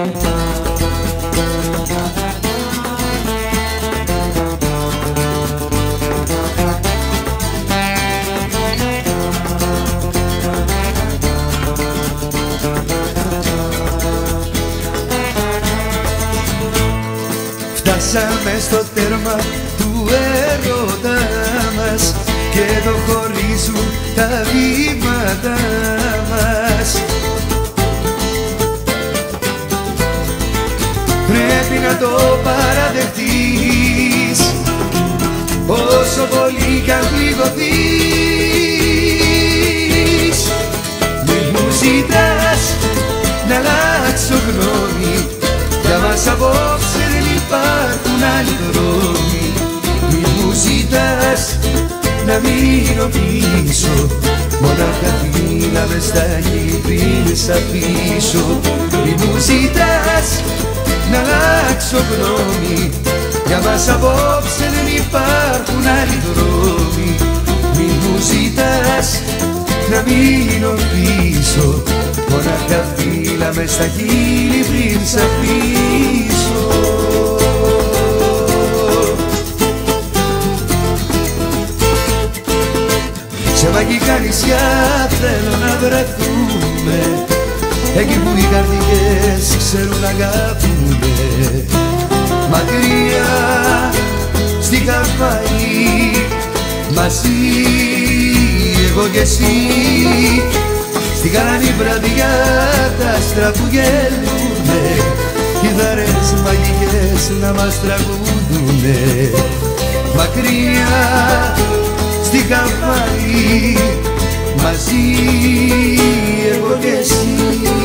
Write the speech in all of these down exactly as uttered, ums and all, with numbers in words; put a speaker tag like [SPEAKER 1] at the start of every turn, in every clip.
[SPEAKER 1] Φτάσαμε στο τέρμα του έρωτά μας και εδώ χωρίζουν τα βήματα μας. Πρέπει να το παραδεχτείς, όσο πολύ κι αν πληγωθείς. Μη μου ζητάς να αλλάξω γνώμη, για μας απόψε δεν υπάρχουν άλλοι δρόμοι. Μη μου ζητάς να μείνω πίσω, μονάχα φύλλα μες στα χείλη πριν σ' αφήσω. Μη μου ζητάς να αλλάξω γνώμη, για μας απόψε δεν υπάρχουν άλλοι δρόμοι. Μη μου ζητάς να μείνω πίσω, μονάχα φύλλα μες στα χείλη πριν σ' αφήσω. Σε μαγικά νησιά θέλω να βρεθούμε, εκεί που οι καρδιές ξέρουν να αγαπούνε. Μακριά στη Χαβάη, μαζί εγώ κι εσύ, στη γαλανή βραδιά τα άστρα που γελούνε, κιθάρες μαγικές να μας τραγουδούνε. Μακριά στη Χαβάη, μαζί εγώ κι εσύ.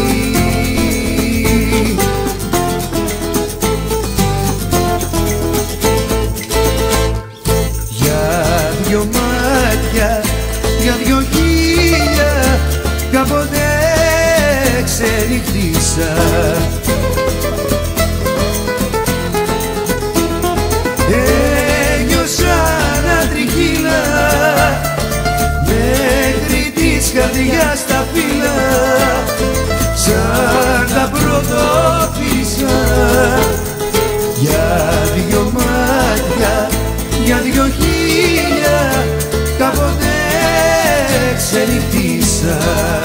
[SPEAKER 1] Για δυο μάτια, για δυο χίλια, κάποτε ξενυχτήσα. Ένιωσα να τριχύλα μέχρι της καρδιάς τα φύλλα, σαν τα πρωτόφυλλα. Για δυο μάτια, για δυο χίλια, κάποτε ξενυχτήσα.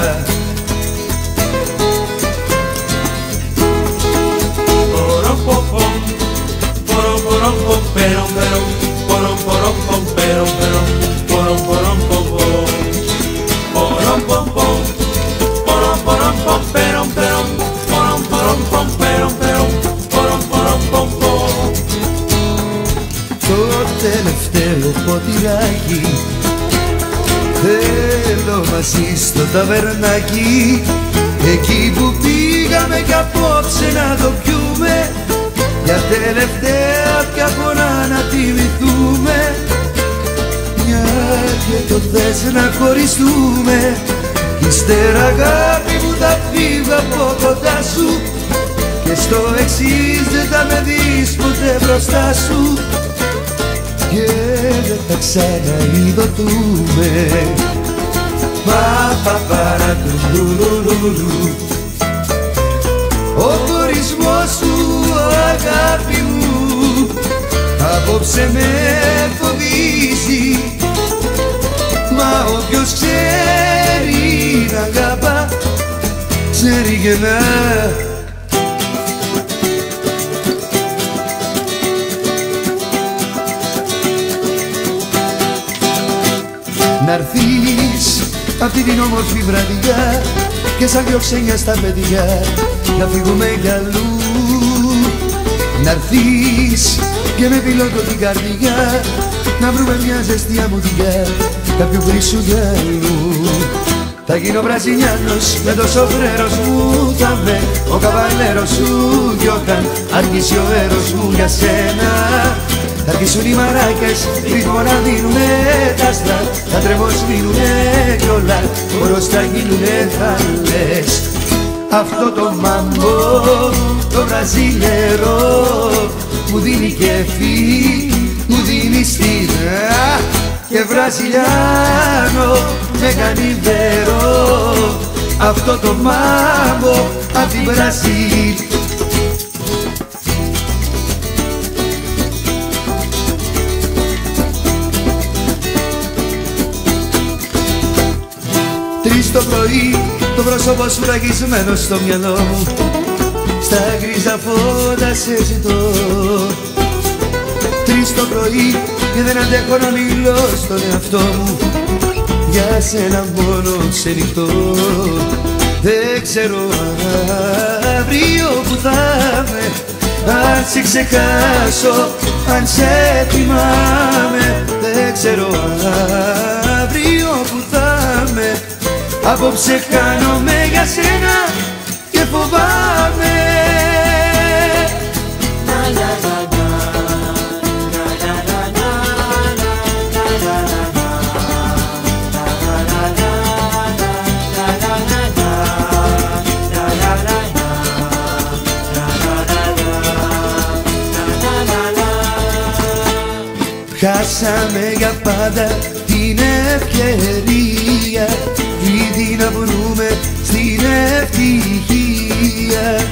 [SPEAKER 1] Το τελευταίο ποτηράκι θέλω μαζί στο ταβερνάκι, εκεί που πήγαμε κι απόψε να το πιούμε, για τελευταία πια φορά να τιμηθούμε. Μια και το θες να χωριστούμε, ύστερα αγάπη μου θα φύγω από κοντά σου, και στο εξής δεν θα με δεις ποτέ μπροστά σου, και δεν θα ξαναειδωθούμε. Πα πα παρα του λουλουλουλου, ο χωρισμός σου αγάπη μου απόψε με φοβίζει, μα όποιος ξέρει να αγαπά, ξέρει και να να'ρθείς αυτή την όμορφη βραδιά, και σαν δυο ξένια στα παιδιά να φύγουμε κι αλλού. Να'ρθείς και με πιλότο την καρδιά, να βρούμε μια ζεστή αμμουδιά κάποιου χρυσού γυαλού. Θα γίνω Βραζιλιάνος με το σοφρέρος μου, θα με ο καβαλέρος σου Γιώχαν, αρχίσει ο έρος μου για σένα. Θα αρχίσουν οι μαράκες, ρυθμό να δίνουνε τα άστρα, θα τρεμοσβήνουνε κι όλα, όρος θα γίνουνε θα λες. Αυτό το μάμπο, το βραζιλιέρο, μου δίνει κέφι, μου δίνει στήρα, και βραζιλιάνο με κάνει βέρο. Αυτό το μάμπο απ' την Βραζίλ, το πρωί το πρόσωπο σου ραγισμένο στο μυαλό μου, στα γκρίζα φώτα σε ζητώ. Τρεις το πρωί και δεν αντέχω να μιλώ στον εαυτό μου, για σένα μόνο ξενυχτώ. Δεν ξέρω αύριο που θα είμαι, αν σε ξεχάσω, αν σε θυμάμαι. Δεν ξέρω αύριο που θα είμαι, απόψε χάνομαι για σένα και φοβάμαι. Χάσαμε για πάντα την ευκαιρία, ήδη να βρούμε στην ευτυχία.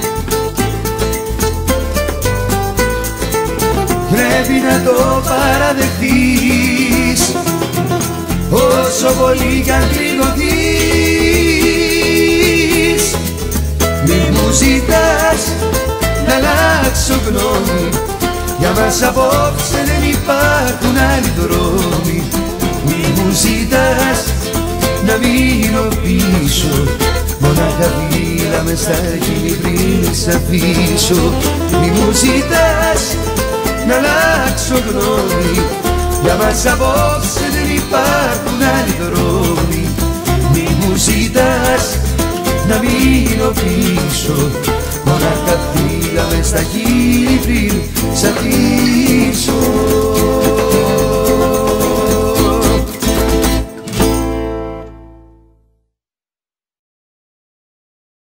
[SPEAKER 1] Πρέπει να το παραδεχτείς, όσο πολύ κι αν κλειδωθείς. Μη μου ζητάς να αλλάξω γνώμη, για μας απόψε δεν υπάρχουν άλλοι δρόμοι. Μη μου ζητάς να μείνω πίσω, μονάχα φύλλα μες στα χείλη πριν σ' αφήσω. Μη μου ζητάς να αλλάξω γνώμη, για μας απόψε δεν υπάρχουν άλλοι δρόμοι. Μη μου ζητάς να μείνω πίσω, μονάχα φύλλα μες στα χείλη πριν σ' αφήσω.